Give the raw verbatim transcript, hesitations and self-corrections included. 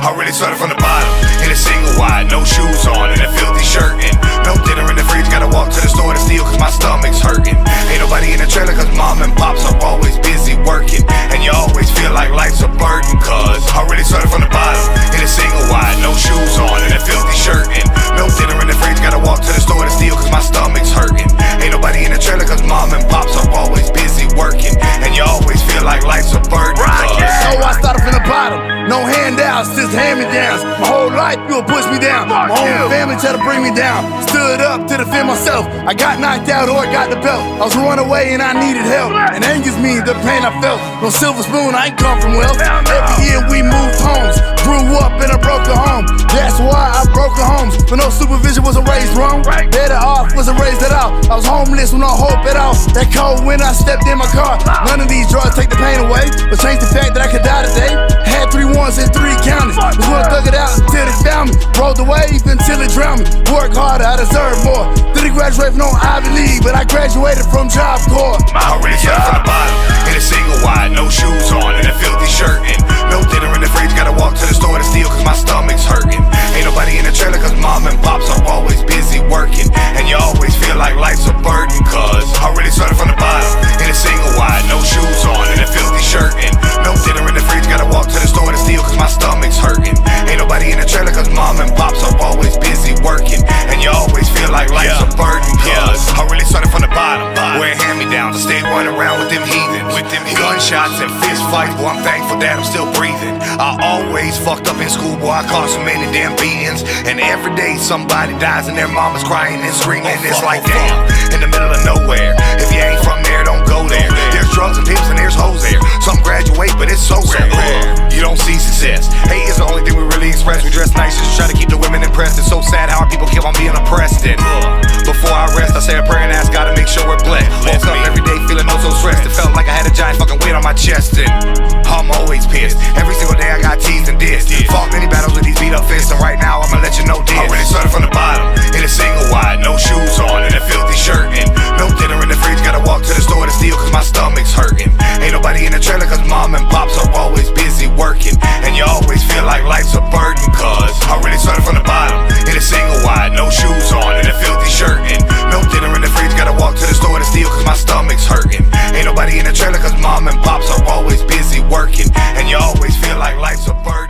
I really started from the bottom, in a single wide, no shoes on, and a filthy shirt, and no dinner in the fridge, gotta walk to the store to steal cause my stomach's hurting. Ain't nobody in the trailer cause mom and pops are always busy working, and you always feel like life's a burden cause I really started from the bottom, in a single wide, no shoes on, and a filthy shirt, and no dinner in the fridge, gotta walk to the store to steal cause my stomach's hurting. Ain't nobody in the trailer cause mom and pops are always busy working, and you always feel like life's a burden cause So I started from the bottom, no handouts, just hand-me-downs. My whole life you would push me down, my whole family tried to bring me down. Stood up to defend myself, I got knocked out or I got the belt. I was running away and I needed help, and anger's me, the pain I felt. No silver spoon, I ain't come from wealth. Every year we moved homes, grew up in a broken home. That's why I broke the homes, but no supervision wasn't raised wrong. Better off wasn't raised at all. I was homeless with no hope at all. That cold when I stepped in my car. None of these drugs take the pain away, but change the fact that I could die today. Had three ones in three counties, was gonna thug it out until they found me. Rode the wave until it drowned me. Work harder, I deserve more. Didn't graduate from no Ivy League, but I graduated from Job Corps. I really started from the bottom, in a single wide, no shoes on, and a filthy shirt, and no dinner in the fridge, gotta walk to the store to steal cause my stomach's hurting. Ain't nobody in the trailer cause mom and pops are always busy working, and you always feel like life's a burden cause I really started from the bottom, in a single wide, no shoes on, and a filthy shirt, and no dinner in the fridge, gotta walk to the store to steal cause my stomach's hurting. Ain't nobody in the trailer cause mom and pops are always busy working, and you always feel like life's yeah. a burden cause yeah. I really started from the bottom, wearing hand-me-downs, I stayed running around with them heathens, with them gunshots and fist fights, boy I'm thankful that I'm still breathing. I always fucked up in school, boy I caught so many damn beatings, and every day somebody dies and their mama's crying and screaming. Oh, it's like damn, in the middle of nowhere, if you ain't from there don't go there. There's drugs and pimps and there's hoes there, some graduate but it's so rare. Uh, you don't see success, hate is the only thing we really express. We dress nice just try to keep the women impressed. It's so sad how our people keep on being oppressed. And uh, before I rest I say a prayer and ask God to make sure we're blessed. Woke up every day feeling no so stressed, it felt like I had a giant fucking weight on my chest. And I'm always pissed, every single day I got teased and dissed. Fought many battles with these beat up fists, and right now I'ma let you know this. I really started from the bottom, in a single wide, no shoes on, and a filthy shirt, and no dinner in the fridge, gotta walk to the store to steal cause my stomach's hurting. Ain't nobody in the trailer cause mom and pops are always busy working, and you always feel like life's a burden cause I really started from the bottom, in a single wide, no shoes on, and a filthy shirt, and no dinner in the fridge, gotta walk to the store to steal cause my stomach's hurting. Ain't nobody in the trailer cause mom and pops are always busy working, and you always feel like life's a burden.